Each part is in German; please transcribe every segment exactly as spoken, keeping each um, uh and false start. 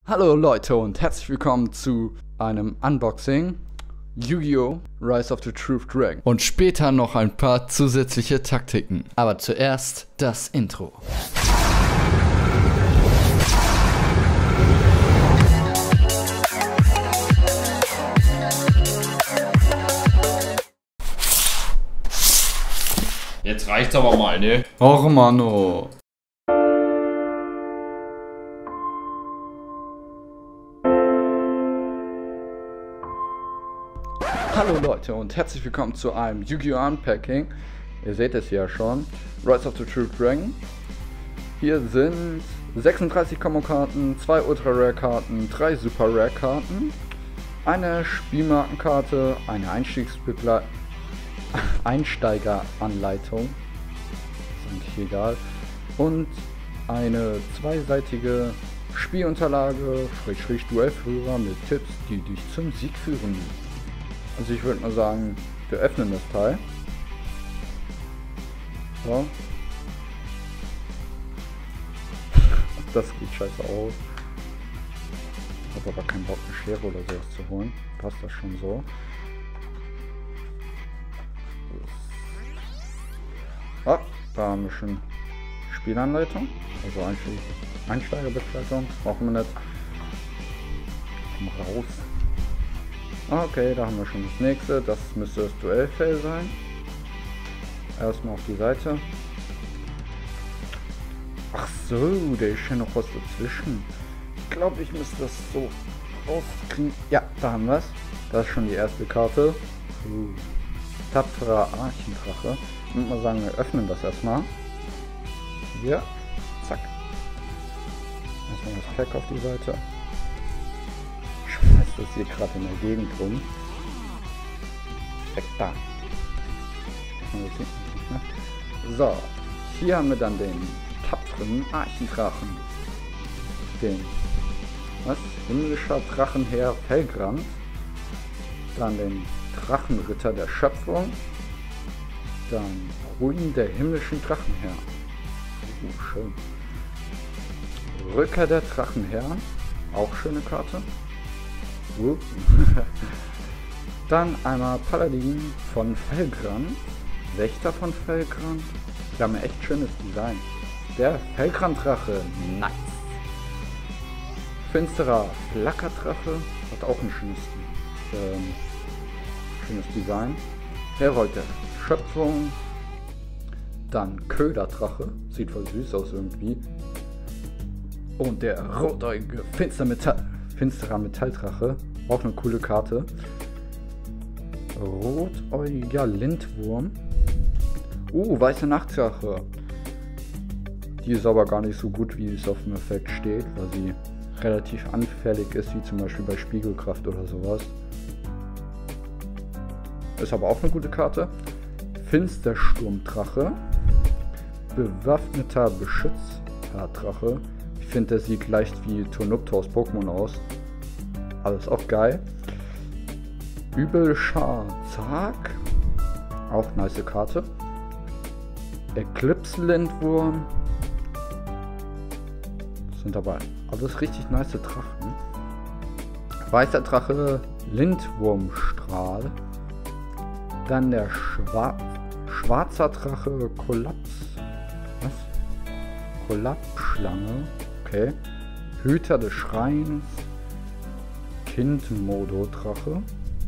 Hallo Leute und herzlich willkommen zu einem Unboxing Yu-Gi-Oh! Rise of the Truth Dragon. Und später noch ein paar zusätzliche Taktiken. Aber zuerst das Intro. Jetzt reicht's aber mal, ne? Och Mano. Hallo Leute und herzlich willkommen zu einem Yu-Gi-Oh! Unpacking. Ihr seht es ja schon. Rise of the Truth Dragon. Hier sind sechsunddreißig Combo-Karten, zwei Ultra-Rare-Karten, drei Super-Rare-Karten, eine Spielmarkenkarte, eine Einstiegsbegle Einsteigeranleitung, ist eigentlich egal, und eine zweiseitige Spielunterlage, Schrägstrich Duellführer mit Tipps, die dich zum Sieg führen. Also ich würde mal sagen, wir öffnen das Teil. So. Das geht scheiße aus. Ich habe aber keinen Bock, eine Schere oder sowas zu holen. Passt das schon so. Ah, da haben wir schon Spielanleitung. Also Einsteigerbegleitung. Brauchen wir nicht. Komm raus. Okay, da haben wir schon das nächste. Das müsste das Duellfell sein. Erstmal auf die Seite. Ach so, der ist ja noch was dazwischen. Ich glaube, ich müsste das so rauskriegen. Ja, da haben wir es. Das ist schon die erste Karte. Uh. Tapferer Archendrache. Ich würde mal sagen, wir öffnen das erstmal. Ja, zack. Erstmal das Pack auf die Seite. Schmeißt das hier gerade in der Gegend rum. Weg da. So, hier haben wir dann den tapferen Archendrachen. Den, was? Himmlischer Drachenherr Felgrand. Dann den Drachenritter der Schöpfung. Dann Ruin der himmlischen Drachenherr. Oh, schön. Rücker der Drachenherr. Auch schöne Karte. Uh. Dann einmal Paladin von Felgrand. Wächter von Felgrand. Die haben ein echt schönes Design. Der Felgrand-Drache. Nice. Finsterer Flackerdrache. Hat auch ein schönes, ähm, schönes Design. Herold der Schöpfung. Dann Köderdrache. Sieht voll süß aus irgendwie. Und der rotäugige Finster Metall, finsterer Metalldrache. Auch eine coole Karte. Rotäugiger Lindwurm. Uh, weiße Nachtdrache. Die ist aber gar nicht so gut, wie es auf dem Effekt steht, weil sie relativ anfällig ist, wie zum Beispiel bei Spiegelkraft oder sowas. Ist aber auch eine gute Karte. Finstersturmdrache. Bewaffneter Beschützerdrache. Ich finde, der sieht leicht wie Tonupto aus Pokémon aus. Alles auch geil. Übelschar Zag. Auch nice Karte. Eclipse Lindwurm. Das sind aber alles richtig nice Drachen. Weißer Drache Lindwurmstrahl. Dann der Schwar Schwarzer Drache Kollaps. Was? Kollapsschlange. Okay. Hüter des Schreins. Kind-Modo-Drache.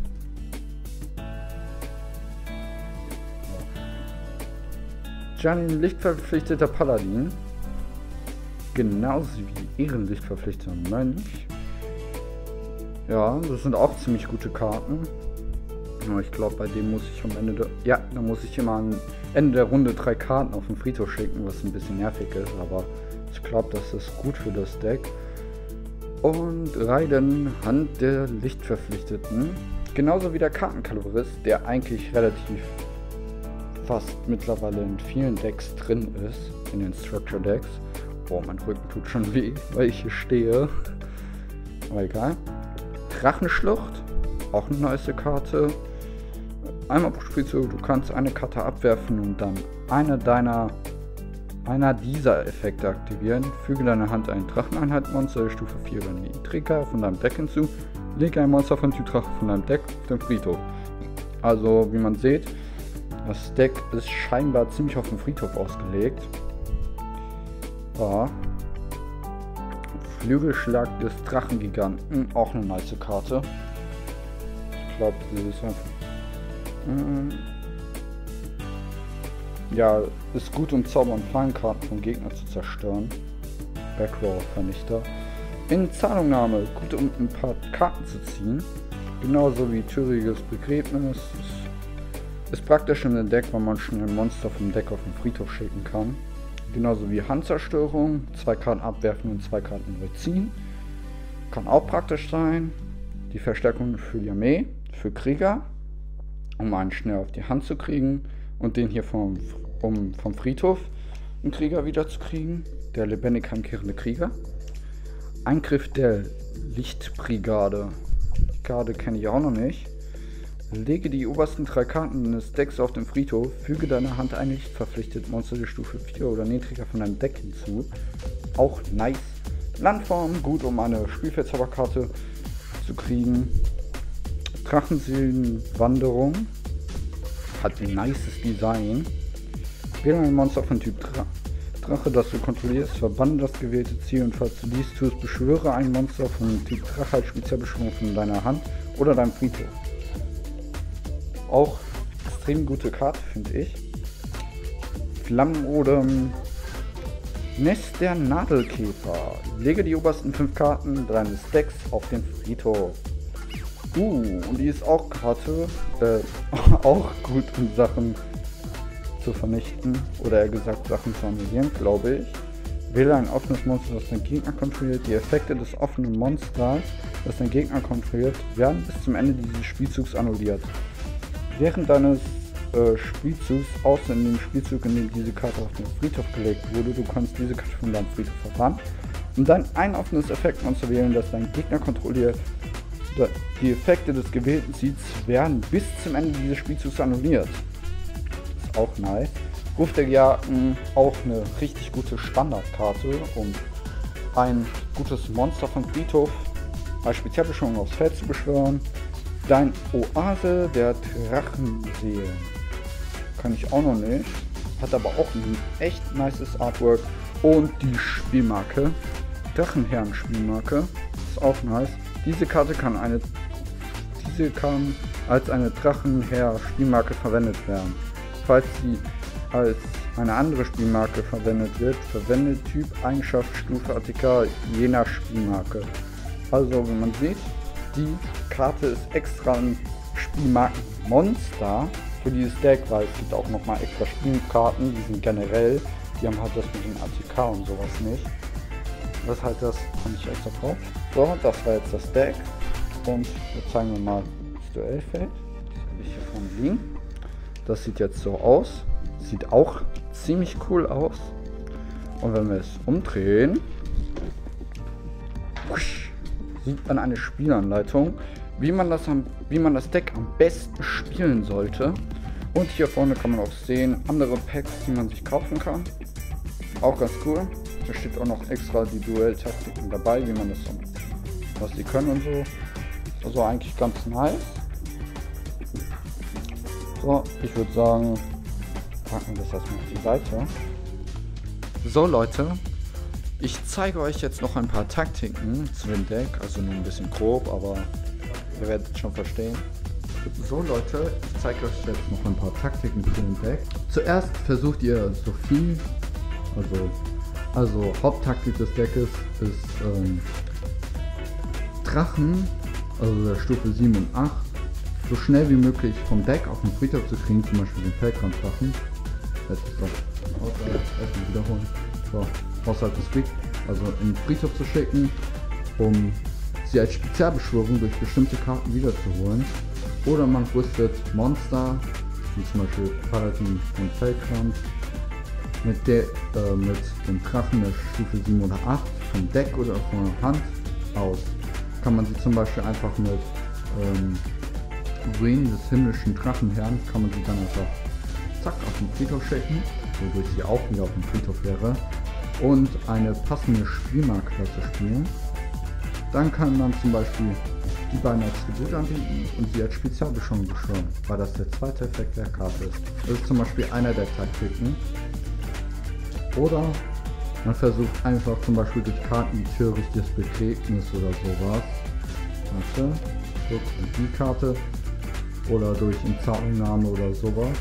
Janin Lichtverpflichteter Paladin. Genauso wie Ehrenlichtverpflichteter Mönch. Ja, das sind auch ziemlich gute Karten. Aber ich glaube, bei dem muss ich am Ende der... Ja, da muss ich immer am Ende der Runde drei Karten auf den Friedhof schicken, was ein bisschen nervig ist. Aber ich glaube, das ist gut für das Deck. Und Raiden, Hand der Lichtverpflichteten. Genauso wie der Kartenkalorist, der eigentlich relativ fast mittlerweile in vielen Decks drin ist. In den Structure Decks. Boah, mein Rücken tut schon weh, weil ich hier stehe. Aber egal. Drachenschlucht. Auch eine nice Karte. Einmal pro Spielzug, du kannst eine Karte abwerfen und dann eine deiner einer dieser Effekte aktivieren. Füge deiner Hand ein Dracheneinheit-Monster der Stufe vier oder niedriger von deinem Deck hinzu. Lege ein Monster von Typ Drache von deinem Deck auf den Friedhof. Also, wie man sieht, das Deck ist scheinbar ziemlich auf den Friedhof ausgelegt. Ja. Flügelschlag des Drachengiganten, auch eine nice Karte. Ich glaube, das ist einfach. Ja, ist gut, um Zauber- und Fallenkarten vom Gegner zu zerstören. Backrow-Vernichter. In Zahlungnahme, gut, um ein paar Karten zu ziehen. Genauso wie Thüriges Begräbnis. Ist, ist praktisch in dem Deck, weil man schnell ein Monster vom Deck auf den Friedhof schicken kann. Genauso wie Handzerstörung, zwei Karten abwerfen und zwei Karten neu ziehen. Kann auch praktisch sein. Die Verstärkung für die Armee, für Krieger, um einen schnell auf die Hand zu kriegen und den hier vom, um, vom Friedhof einen Krieger wieder zu kriegen. Der lebendig heimkehrende Krieger. Eingriff der Lichtbrigade. Die Karte kenne ich auch noch nicht. Lege die obersten drei Karten deines Decks auf den Friedhof, füge deiner Hand ein nicht verpflichtet Monster der Stufe vier oder niedriger von deinem Deck hinzu. Auch nice. Landform, gut, um eine Spielfeldzauberkarte zu kriegen. Drachenseelenwanderung, hat ein nices Design. Wähle ein Monster von Typ Dra Drache, das du kontrollierst, verbanne das gewählte Ziel und falls du dies tust, beschwöre ein Monster von Typ Drache als Spezialbeschwörung von deiner Hand oder deinem Friedhof. Auch extrem gute Karte, finde ich. Flammenodem. Nest der Nadelkäfer. Lege die obersten fünf Karten deines Decks auf den Friedhof. Uh, und die ist auch Karte, äh, auch gut, um Sachen zu vernichten. Oder eher gesagt, Sachen zu annullieren, glaube ich. Wähle ein offenes Monster, das dein Gegner kontrolliert. Die Effekte des offenen Monsters, das dein Gegner kontrolliert, werden bis zum Ende dieses Spielzugs annulliert. Während deines äh, Spielzugs, außer in dem Spielzug, in dem diese Karte auf den Friedhof gelegt wurde, du kannst diese Karte von deinem Friedhof verbannen und dann ein offenes Effektmonster wählen, das dein Gegner kontrolliert. Die Effekte des gewählten Ziels werden bis zum Ende dieses Spielzugs annulliert. Ist auch nice. Ruf der Gejagten, auch eine richtig gute Standardkarte, um ein gutes Monster vom Friedhof als Spezialbeschwörung aufs Feld zu beschwören. Dein Oase der Drachenseelen. Kann ich auch noch nicht. Hat aber auch ein echt nices Artwork. Und die Spielmarke. Drachenherren-Spielmarke. Ist auch nice. Diese Karte kann eine. Diese kann als eine Drachenherr-Spielmarke verwendet werden. Falls sie als eine andere Spielmarke verwendet wird, verwendet Typ, Eigenschaft, Stufe, Artikel je nach Spielmarke. Also, wie man sieht, die Karte ist extra ein Spielmarkenmonster für dieses Deck, weil es gibt auch nochmal extra Spielkarten, die sind generell, die haben halt das mit dem A T K und sowas nicht. Das ist halt das, fand ich extra drauf. So, das war jetzt das Deck und jetzt zeigen wir mal das Duellfeld. Das habe ich hier vorne liegen. Das sieht jetzt so aus, sieht auch ziemlich cool aus. Und wenn wir es umdrehen, sieht man eine Spielanleitung, wie man das am, wie man das Deck am besten spielen sollte. Und hier vorne kann man auch sehen andere Packs, die man sich kaufen kann. Auch ganz cool. Da steht auch noch extra die Duelltaktiken dabei, wie man das so, was die können und so. Also eigentlich ganz nice. So, ich würde sagen, packen wir das erstmal auf die Seite. So Leute, ich zeige euch jetzt noch ein paar Taktiken zu dem Deck, also nur ein bisschen grob, aber ihr werdet es schon verstehen. So Leute, ich zeige euch jetzt noch ein paar Taktiken zu dem Deck. Zuerst versucht ihr so viel, also, also Haupttaktik des Deckes ist ähm, Drachen, also der Stufe sieben und acht, so schnell wie möglich vom Deck auf den Friedhof zu kriegen, zum Beispiel den Feldgranddrachen. Jetzt so, erstmal wiederholen. So, außerhalb des Friedhofs, also in den Friedhof zu schicken, um sie als Spezialbeschwörung durch bestimmte Karten wiederzuholen. Oder man rüstet Monster, wie zum Beispiel Paladin und Feldgrand, mit, der, äh, mit dem Drachen der Stufe sieben oder acht vom Deck oder von der Hand aus. Kann man sie zum Beispiel einfach mit ähm, Ruinen des himmlischen Drachenherrn, kann man sie dann einfach zack auf den Friedhof schicken. wodurch sie auch wieder auf dem Friedhof wäre, und eine passende Spielmarktklasse spielen, dann kann man zum Beispiel die beiden als Tribut anbieten und sie als Spezialbeschwörung beschwören, weil das der zweite Effekt der Karte ist. Das ist zum Beispiel einer der Taktiken. Oder man versucht einfach zum Beispiel durch Karten wie törichtes Begräbnis oder sowas. Warte, guck, und die Karte. Oder durch Entzahlungnahme oder sowas.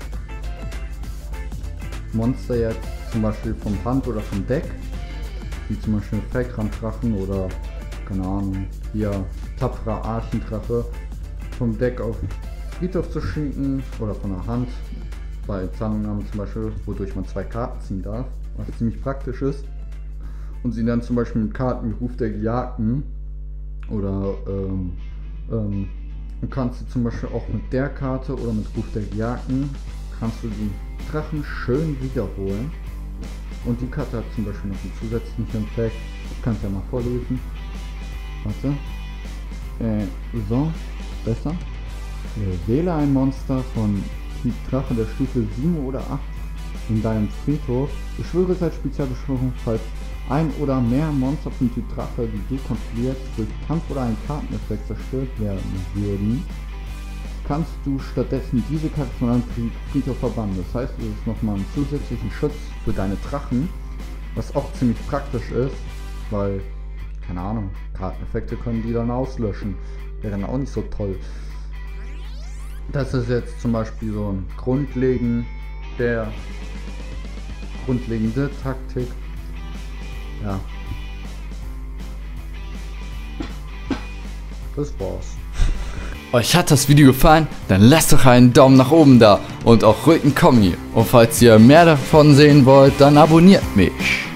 Monster jetzt zum Beispiel vom Hand oder vom Deck, wie zum Beispiel Feldranddrachen oder, keine Ahnung, hier tapferer Archendrache, vom Deck auf Friedhof zu schicken oder von der Hand, bei Zahlungnahmen zum Beispiel, wodurch man zwei Karten ziehen darf, was ziemlich praktisch ist, und sie dann zum Beispiel mit Karten wie Ruf der Gejagten oder ähm, ähm, du kannst du zum Beispiel auch mit der Karte oder mit Ruf der Gejagten kannst du die Drachen schön wiederholen. Und die Karte hat zum Beispiel noch einen zusätzlichen Effekt. Ich kann es ja mal vorlesen. Warte. Äh, so. Besser. Äh, wähle ein Monster von Typ Drache der Stufe sieben oder acht in deinem Friedhof. Beschwöre es als Spezialbeschwörung, falls ein oder mehr Monster von Typ Drache, die du kontrollierst, durch Kampf oder einen Karteneffekt zerstört werden würden, kannst du stattdessen diese Karte von einem Friedhof verbannen. Das heißt, es ist nochmal einen zusätzlichen Schutz für deine Drachen, was auch ziemlich praktisch ist, weil, keine Ahnung, Karteneffekte können die dann auslöschen. Wäre dann auch nicht so toll. Das ist jetzt zum Beispiel so ein grundlegend, der grundlegende Taktik. Ja. Das war's. Euch hat das Video gefallen? Dann lasst doch einen Daumen nach oben da und auch ruhig einen Kommi. Und falls ihr mehr davon sehen wollt, dann abonniert mich.